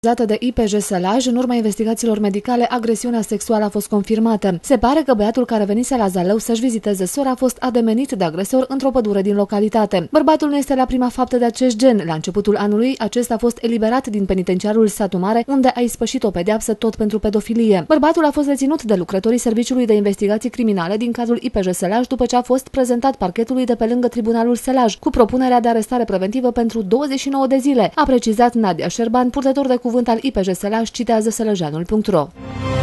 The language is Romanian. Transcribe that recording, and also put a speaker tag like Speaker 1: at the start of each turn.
Speaker 1: Dată de IPJ Sălaj, în urma investigațiilor medicale, agresiunea sexuală a fost confirmată. Se pare că băiatul care venise la Zalău să-și viziteze sora a fost ademenit de agresor într-o pădure din localitate. Bărbatul nu este la prima faptă de acest gen. La începutul anului, acesta a fost eliberat din penitenciarul Satu Mare, unde a ispășit o pedeapsă tot pentru pedofilie. Bărbatul a fost reținut de lucrătorii Serviciului de Investigații Criminale din cadrul IPJ Sălaj după ce a fost prezentat parchetului de pe lângă Tribunalul Sălaj, cu propunerea de arestare preventivă pentru 29 de zile, a precizat Nadia Șerban, purtător de cuvânt al IPJ Sălaj, citează sălăjeanul.ro.